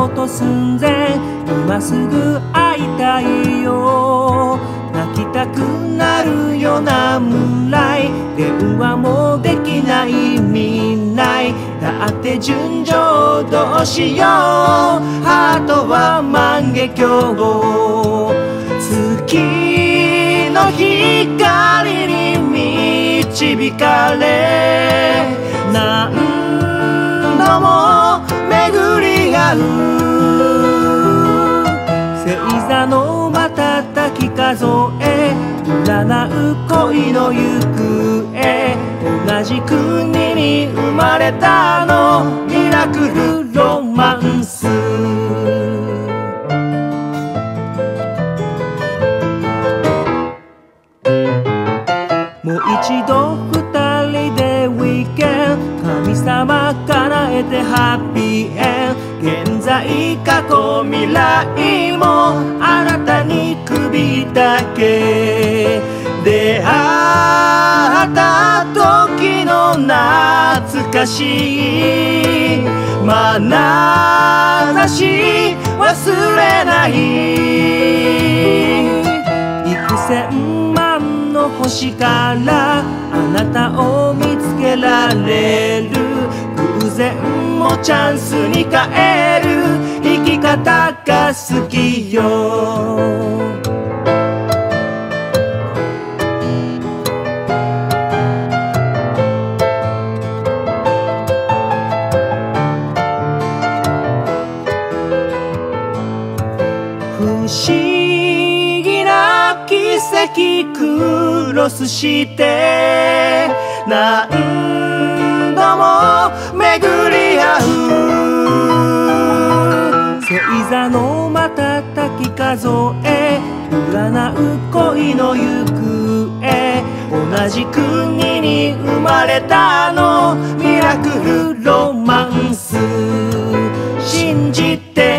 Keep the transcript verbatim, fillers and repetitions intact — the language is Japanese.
こと寸前、今すぐ会いたいよ。泣きたくなるような未来、電話もできない未来だって純情どうしよう。ハートは万華鏡、月の光に導かれ何度も巡り合う。星座の瞬き数え占う恋の行方、同じ国に生まれたのミラクルロマンス。もう一度二人でウィーケンド、神様叶えてハッピーエンド。現在過去未来もあなたに首だけ。出会った時の懐かしい眼差し忘れない。幾千万の星からあなたを見つけられる。偶然もチャンスに変える生き方が好きよ。不思議な奇跡クロスして何度も巡り合う。星座の瞬き数え占う恋の行方、同じ国に生まれたのミラクルロマンス。信じて